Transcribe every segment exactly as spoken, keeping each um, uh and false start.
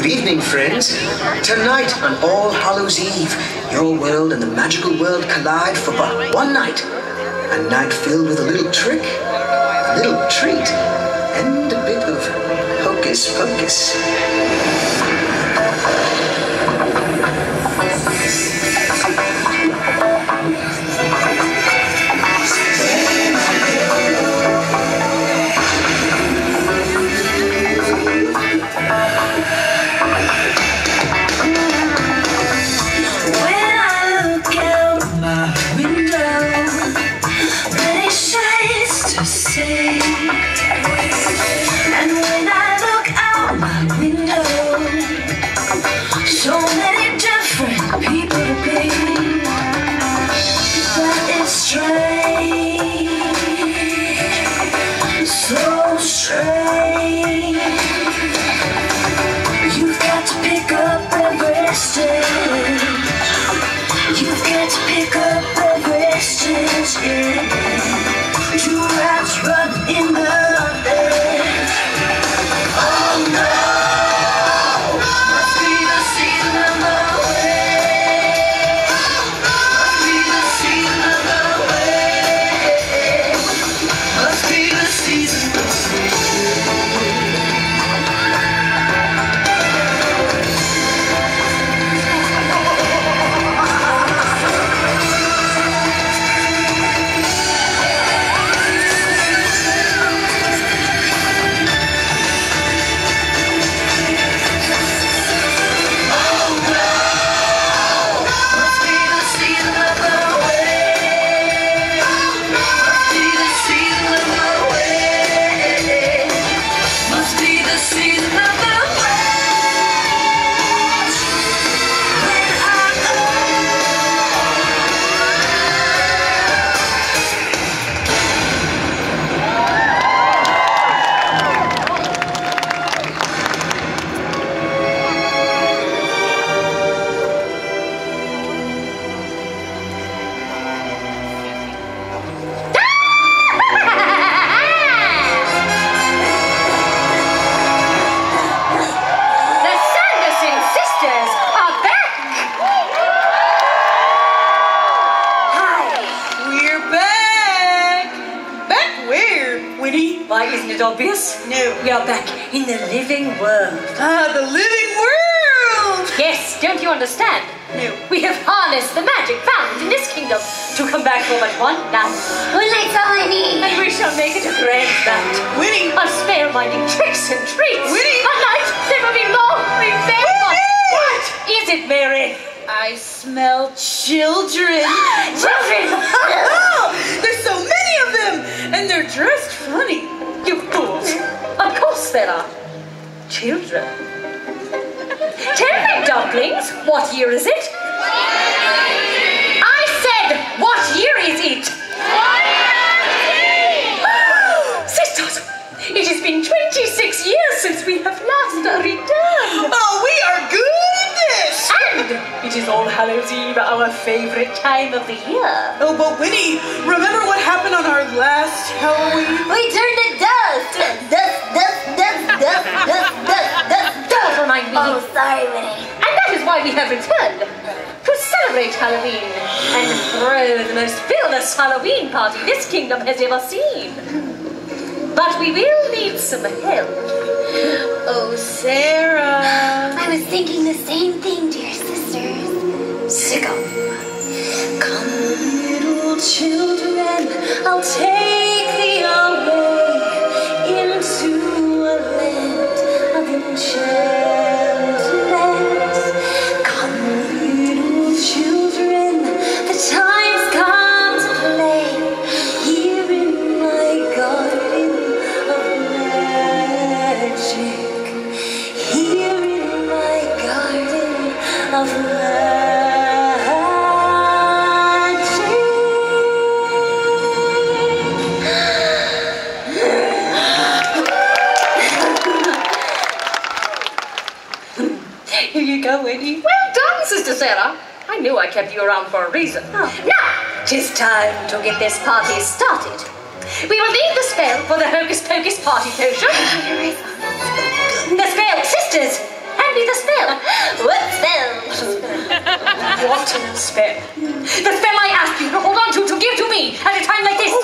Good evening, friends. Tonight on All Hallows Eve, your world and the magical world collide for but one night. A night filled with a little trick, a little treat, and a bit of hocus pocus. And when I look out my window, so many different people to be, but it's strange, so strange. You've got to pick up every stitch, you've got to pick up every stitch, yeah. Two rats run in the bed. Oh no! Must be the season of the way. Must be the season of the way. Must be the season of the way. Why, isn't it obvious? No. We are back in the living world. Ah, the living world! Yes, don't you understand? No. We have harnessed the magic found in this kingdom to come back for but one night. One night's all I need. And we shall make it a grand night. Winnie! Of spell-minding tricks and treats. Winnie! A night never be long remembered. What is it, Mary? I smell children. Children! Oh, there's so many of them, and they're dressed funny. You fools! Of course there are. Children. Tell me, dumplings, what year is it? I said, what year is it? Sisters, it has been twenty-six years since we have last returned. Oh, we are good at this. And it is All Hallows Eve, our favorite time of the year. Oh, but Winnie, remember what happened on our last Halloween? We turned to dust. Dust, dust, dust, dust, dust, dust, dust. Don't remind me. Oh, sorry, Winnie. And that is why we have returned, to celebrate Halloween and throw the most villainous Halloween party this kingdom has ever seen. But we will need some help. Oh, Sarah. I was thinking the same thing, dear sisters. Sicko. Come, little children, I'll take thee away into a land of enchantment. Come, little children, the time's come to play here in my garden of magic. Here in my garden of magic. Here you go, Winnie. Well done, Sister Sarah. I knew I kept you around for a reason. Oh. Now, 'tis time to get this party started. We will leave the spell for the Hocus Pocus party potion. The spell, sisters, and me the spell. What spell? What spell? The spell I asked you to hold on to to give to me at a time like this.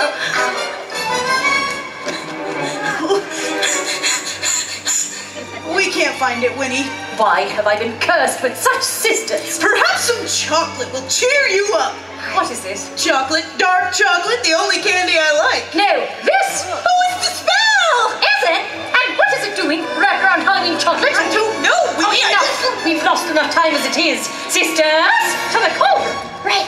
We can't find it, Winnie. Why have I been cursed with such sisters? Perhaps some chocolate will cheer you up. What is this? Chocolate, dark chocolate, the only candy I like. No, this. Oh, it's the spell! Is it? And what is it doing wrapped around Halloween chocolate? I don't know, Oh, Winnie. I enough. just... We've lost enough time as it is. Sisters, to the cauldron. Right.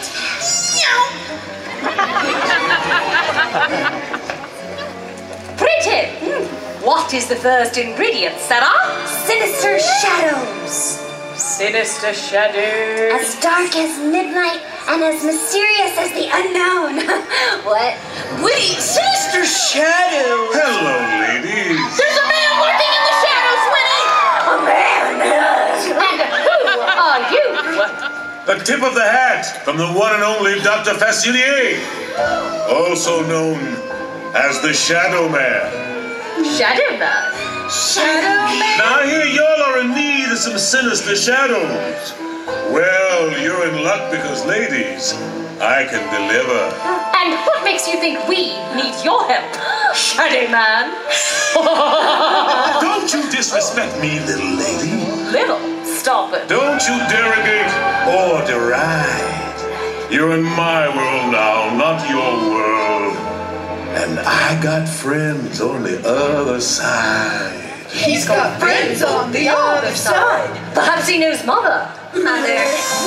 Printed. Hmm. What is the first ingredient, Sarah? Sinister shadows. Sinister shadow. As dark as midnight and as mysterious as the unknown. What? Winnie, sinister shadows. Hello, ladies. There's a man working in the shadows, Winnie! A man. And who are you? The tip of the hat from the one and only Doctor Facilier, also known as the Shadow Man. Shadow Man. Shadow man? Now here y'all are in need of some sinister shadows. Well, you're in luck because, ladies, I can deliver. And what makes you think we need your help? Shadow Man. Don't you disrespect me, little lady. Little. Stop it. Don't you derogate or deride. You're in my world now, not your world. And I got friends on the other side. He's got friends on the other side. Perhaps he knows Mother. Mother.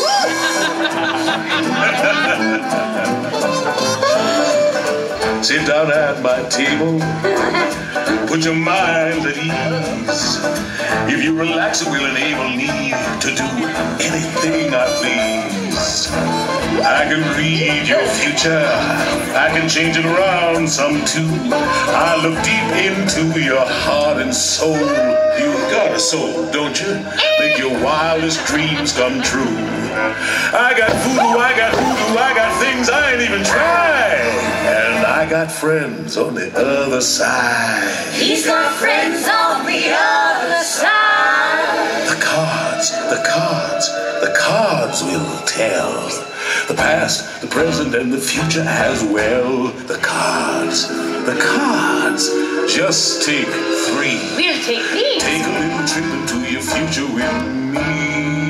Sit down at my table. Put your mind at ease. If you relax, it will enable me to do anything I please. I can read your future. I can change it around some too. I look deep into your heart and soul. You've got a soul, don't you? Make your wildest dreams come true. I got voodoo, I got voodoo, I got things I ain't even tried. And I got friends on the other side. He's got friends on the other side. The cards, the cards, the cards will tell. The past, the present, and the future as well. The cards, the cards. Just take three. We'll take these. Take a little trip into your future with me.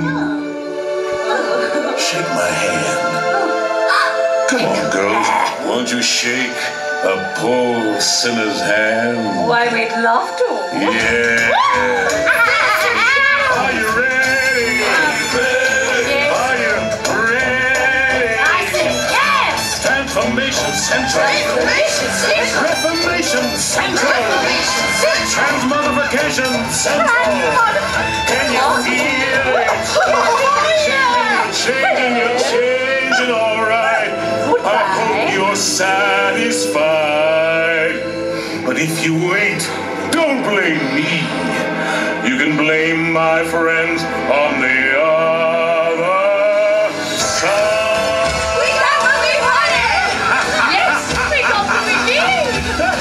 Shake my hand. Come on, girls. Won't you shake a poor sinner's hand? Why, we'd love to. Yeah. Are you ready? Yes. Are you ready? I said yes. Transformation Central. Reformation Central. Reformation Central. Transmogrification Central. Can you feel it? Changing, you're changing, all right. I hope you're satisfied. But if you ain't, don't blame me. You can blame my friends on the other side. We got what we wanted. Yes, we got what we need.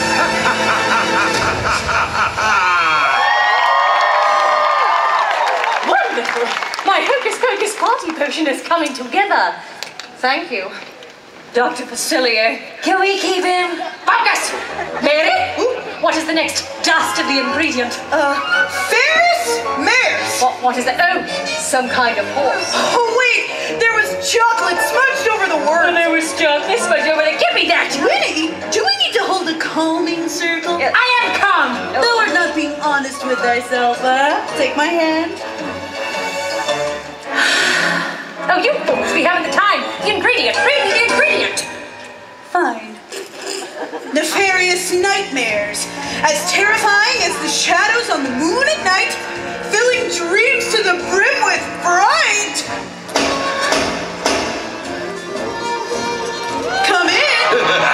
Wonderful. My Hocus Pocus party potion is coming together. Thank you, Doctor Facilier. Can we keep him? Focus! Mary, what is the next dastardly ingredient? Uh, Ferris Mares. What, what is that? Oh, some kind of horse. Oh, wait, there was chocolate smudged over the Oh, word. there was John. This much over there. Give me that. Winnie, do we need to hold a calming circle? I am calm. Thou art not being honest with thyself, huh? Take my hand. Oh, you fools, we haven't the time. The ingredient, bring me the ingredient. Fine. Nefarious nightmares, as terrifying as the shadows on the moon at night, filling dreams to the brim with fright. Come in.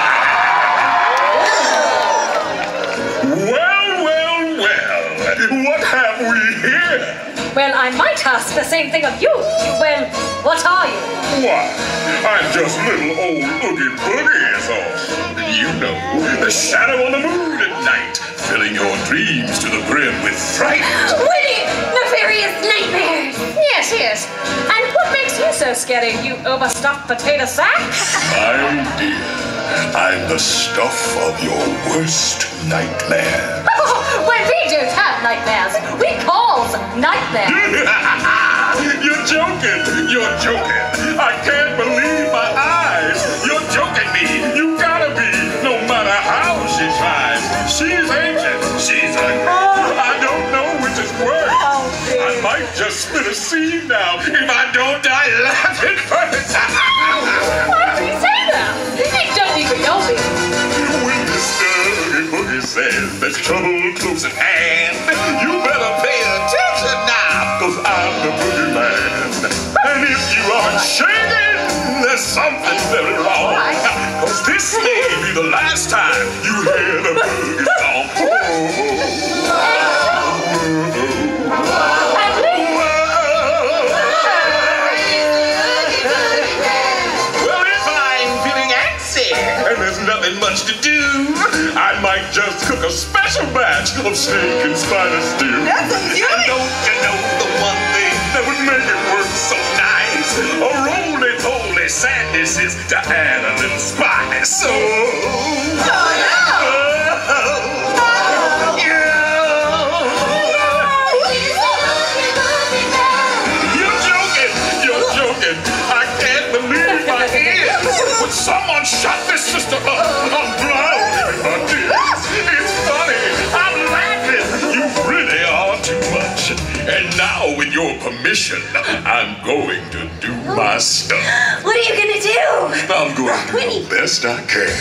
Well, well, well. What have we here? Well, I might ask the same thing of you. Well, what are you? Why, I'm just little old Oogie Boogie is all. You know, the shadow on the moon at night, filling your dreams to the brim with fright. Winnie! Nefarious serious nightmares. Yes, yes. And what makes you so scary, you overstuffed potato sack? My dear, I'm the stuff of your worst nightmare. Well, we don't have nightmares. We cause nightmares. You're joking. You're joking. I can't believe my eyes. You're joking me. You gotta be. No matter how she tries. She's ancient. She's ugly. I don't know which is worse. I might just spit a seed now if I don't die laughing first. Why do you say that? It don't even know me. When Mister Oogie Boogie says there's trouble close at hand, you better pay attention now, cause I'm the boogeyman. And if you aren't shaking, there's something very wrong. Cause this may be the last time you hear the boogie song. Well, if I'm feeling antsy and there's nothing much to do, I might just cook a special batch of snake and spider stew. That sounds And yummy. don't you know the one thing that would make it work so nice? A roly-poly sandwiches to add a little spice. So, you're joking. You're joking. I can't believe my ears. Would someone shut this sister up? I'm drowning in my tears. It's funny. I'm laughing. You really are too much. And now, with your permission, I'm going to do my stuff. What are you gonna do? I'm going to do the best I can.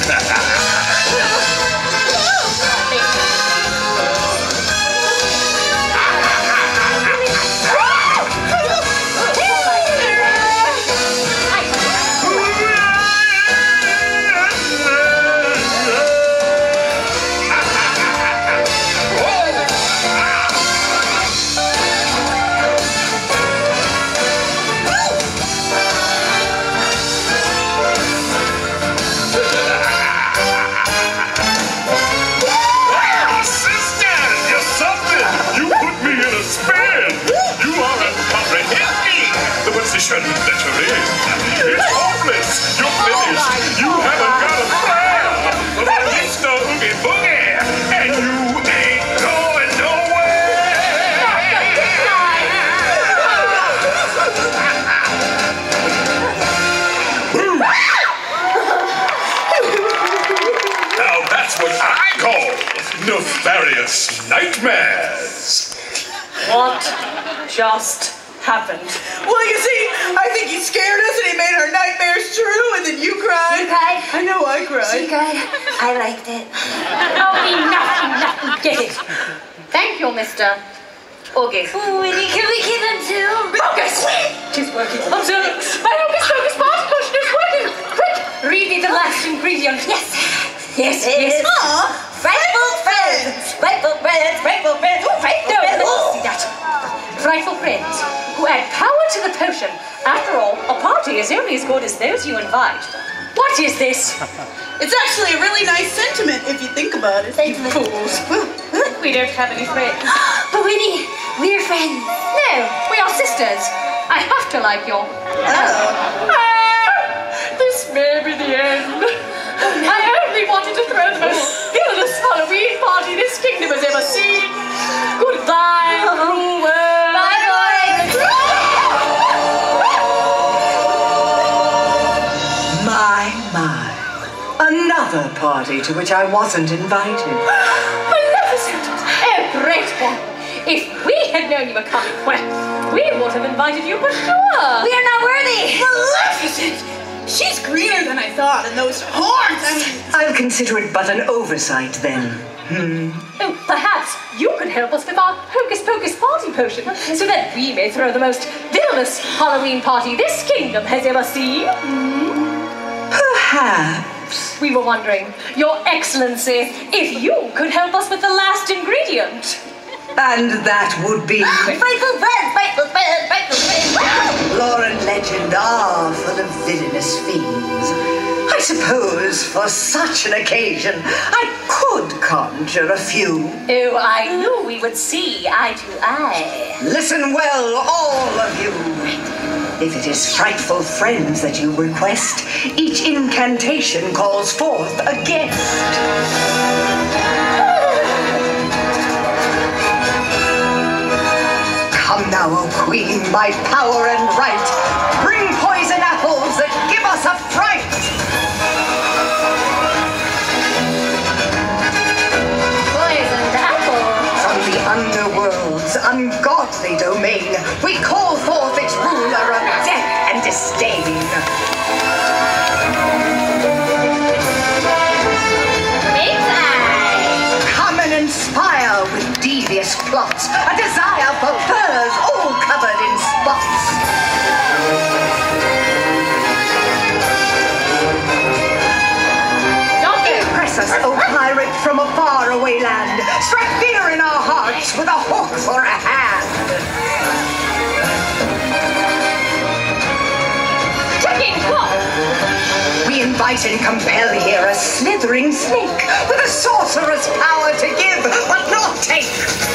That you're in. It's hopeless. You're finished. You haven't got a prayer. But Mister Oogie Boogie, and you ain't going nowhere. Now that's what I call nefarious nightmares. What just happened? Well, you see, I think he scared us and he made our nightmares true, and then you cried. You cried? I know I cried. She cried. I liked it. Oh, enough, enough. Get it. Thank you, Mister Oogie. Ooh, Winnie, can we give him two? Focus! It's working. Observe. My Hocus Pocus Party Potion is working. Quick, read me the last ingredient. Yes. Yes, It yes. is frightful friends. Frightful friends. Frightful friends. Ooh, frightful No, friends. let's see that. Frightful friends who add power to the potion. After all, a party is only as good as those you invite. What is this? It's actually a really nice sentiment if you think about it. Sentiment. You fools. We don't have any friends. But Winnie, we're friends. No, we are sisters. I have to like your... Oh. Ah, this may be the end. I only wanted to throw the most villainous Halloween party this kingdom has ever seen. Goodbye, cruel world. Bye, boys. My, my. Another party to which I wasn't invited. Maleficent! A great one! If we had known you were coming, well, we would have invited you for sure! We are not worthy. Maleficent! She's greener than I thought, and those horns, I mean... I'll consider it but an oversight then. Hmm. Oh, perhaps you could help us with our Hocus Pocus Party Potion, so that we may throw the most villainous Halloween party this kingdom has ever seen. Perhaps. We were wondering, Your Excellency, if you could help us with the last ingredient. And that would be... Frightful friends. Frightful friends. Frightful friends. Wow. Lore and legend are full of villainous fiends. I suppose for such an occasion I could conjure conjure a few. Oh, I knew we would see eye to eye. Listen well, all of you. If it is frightful friends that you request, each incantation calls forth a guest. Come now, O Queen, by power and right, bring poison apples that give us a fright. Poisoned apples? From the underworld's ungodly domain, we call forth its ruler of death and disdain. Come and inspire with devious plots, a desire for furs all covered in spots. Press us, O pirate, from a faraway land. Strike fear in our hearts with a hook for a hand. Tricking what? We invite and compel here a slithering snake with a sorcerer's power to give, but not take.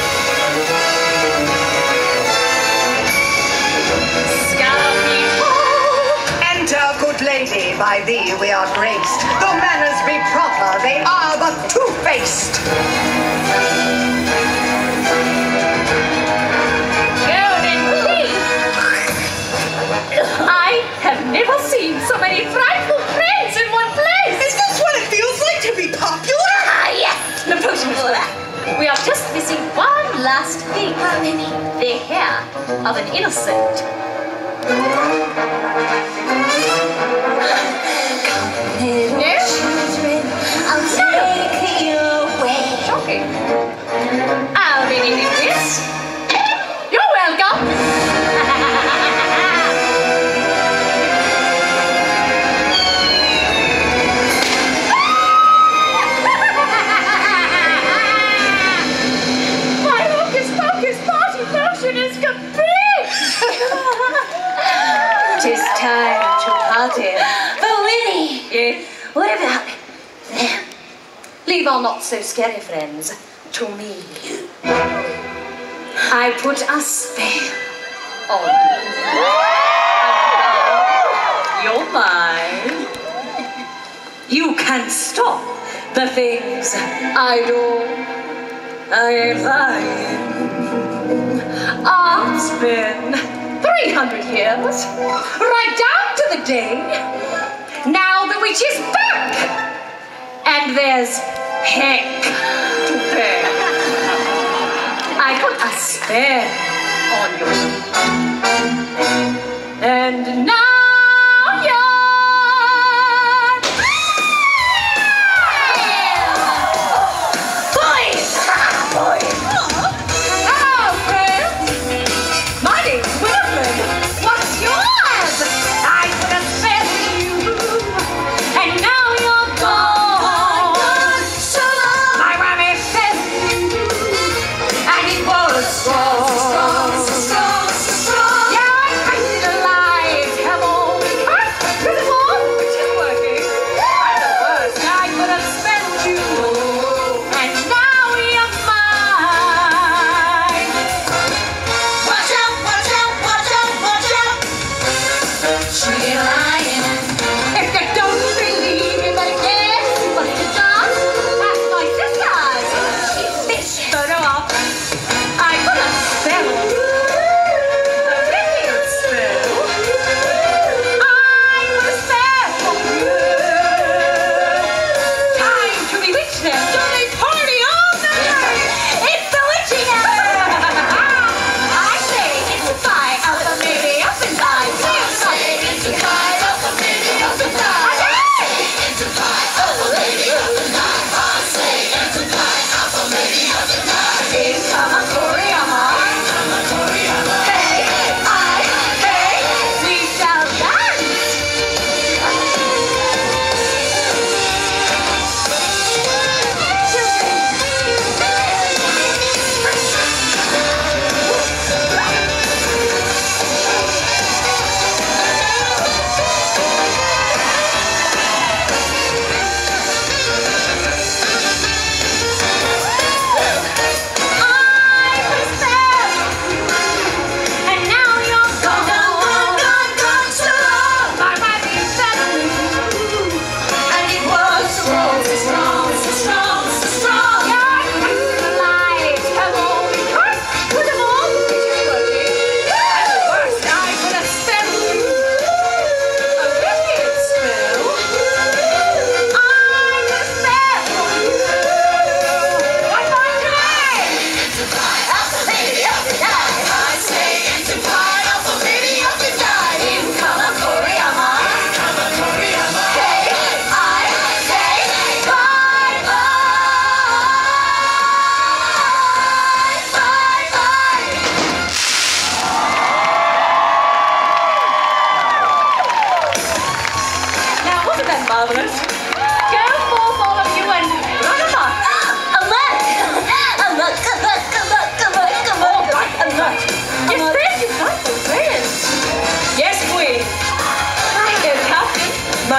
Enter, good lady, by thee we are graced. Though manners be proper, they are but two-faced. I have never seen so many frightful friends in one place. Is this what it feels like to be popular? Ah, yes, the potion. We are just missing one last thing. The hair of an innocent. Little children, I'll take you away. Shocking. I'll be needing this. You're welcome. My hocus pocus party potion is complete. Tis time to party. But Winnie, Yeah. what about them? Leave our not so scary friends to me. I put a spell on you. You're mine. You can stop the things I do. I ain't lying. It's been three hundred years, right down to the day. Now the witch is back, and there's heck to pay. I put a spell on you, and now you're boys. Boys. Hello, friends. My name's Wilfred. What's yours? I put a spell on you, and now you're gone. So long. My mommy said you, and it was strong. Yeah, I kept it alive. Come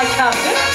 my captain.